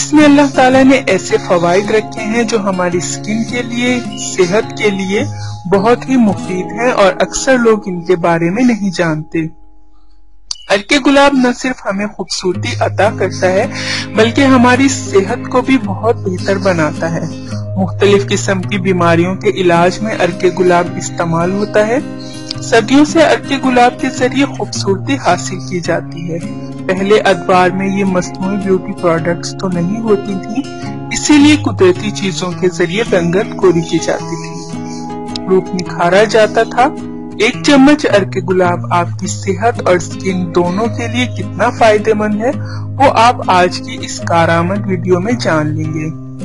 इसमें अल्लाह ताला ने ऐसे फवाइद रखे हैं जो हमारी स्किन के लिए, सेहत के लिए बहुत ही मुफीद हैं और अक्सर लोग इनके बारे में नहीं जानते। अर्के गुलाब न सिर्फ हमें खूबसूरती अता करता है बल्कि हमारी सेहत को भी बहुत बेहतर बनाता है। मुख्तलिफ किस्म की बीमारियों के इलाज में अर्के गुलाब इस्तेमाल होता है। सदियों से अर्के गुलाब के जरिए खूबसूरती हासिल की जाती है। पहले अदवार में ये मस्नूई ब्यूटी प्रोडक्ट्स तो नहीं होती थी, इसीलिए कुदरती चीजों के जरिए रंगत गोरी की जाती थी, रूप निखारा जाता था। एक चम्मच अर्के गुलाब आपकी सेहत और स्किन दोनों के लिए कितना फायदेमंद है वो आप आज की इस कारआमद वीडियो में जान लेंगे।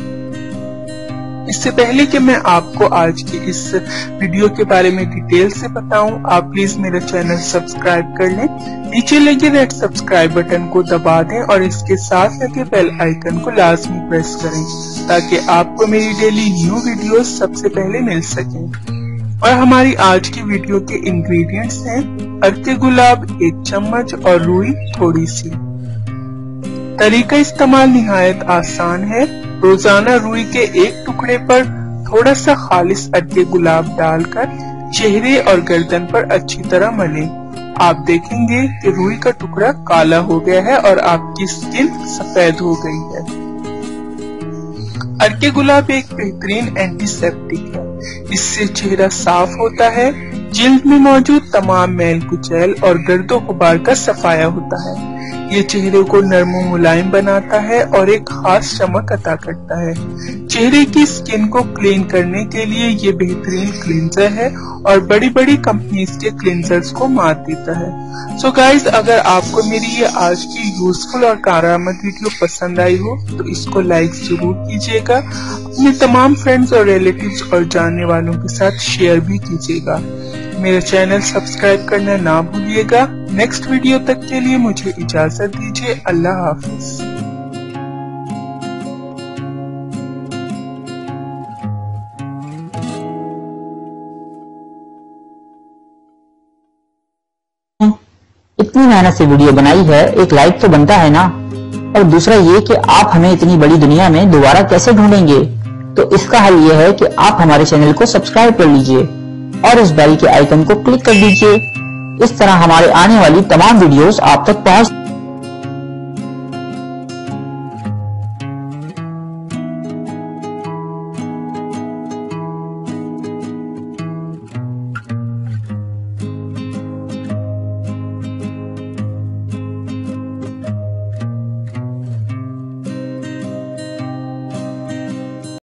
इससे पहले कि मैं आपको आज की इस वीडियो के बारे में डिटेल से बताऊं, आप प्लीज मेरा चैनल सब्सक्राइब कर लें। नीचे लगे रेड सब्सक्राइब बटन को दबा दें और इसके साथ लगे बेल आइकन को लाजमी प्रेस करें ताकि आपको मेरी डेली न्यू वीडियोस सबसे पहले मिल सकें। और हमारी आज की वीडियो के इंग्रेडिएंट्स हैं अर्के गुलाब 1 चम्मच और रुई थोड़ी सी। तरीका इस्तेमाल निहायत आसान है। रोजाना रुई के 1 टुकड़े पर थोड़ा सा खालिस अर्के गुलाब डालकर चेहरे और गर्दन पर अच्छी तरह मलें। आप देखेंगे कि रुई का टुकड़ा काला हो गया है और आपकी स्किन सफेद हो गई है। अर्के गुलाब एक बेहतरीन एंटीसेप्टिक है। इससे चेहरा साफ होता है, जिल्द में मौजूद तमाम मैल कुचैल और गर्दो गुबार का सफाया होता है। ये चेहरे को नरम मुलायम बनाता है और एक खास चमक अता करता है। चेहरे की स्किन को क्लीन करने के लिए ये बेहतरीन क्लींजर है और बड़ी बड़ी कंपनीज के क्लींजर्स को मात देता है। सो गाइज, अगर आपको मेरी ये आज की यूजफुल और कारआमद वीडियो पसंद आई हो तो इसको लाइक जरूर कीजिएगा। अपने तमाम फ्रेंड्स और रिलेटिव्स और जानने वालों के साथ शेयर भी कीजिएगा। मेरा चैनल सब्सक्राइब करना ना भूलिएगा। नेक्स्ट वीडियो तक के लिए मुझे इजाजत दीजिए। अल्लाह हाफिज। इतनी मेहनत से वीडियो बनाई है, एक लाइक तो बनता है ना। और दूसरा ये कि आप हमें इतनी बड़ी दुनिया में दोबारा कैसे ढूंढेंगे, तो इसका हल ये है कि आप हमारे चैनल को सब्सक्राइब कर लीजिए और इस बेल के आइकन को क्लिक कर दीजिए। इस तरह हमारे आने वाली तमाम वीडियोस आप तक पहुंच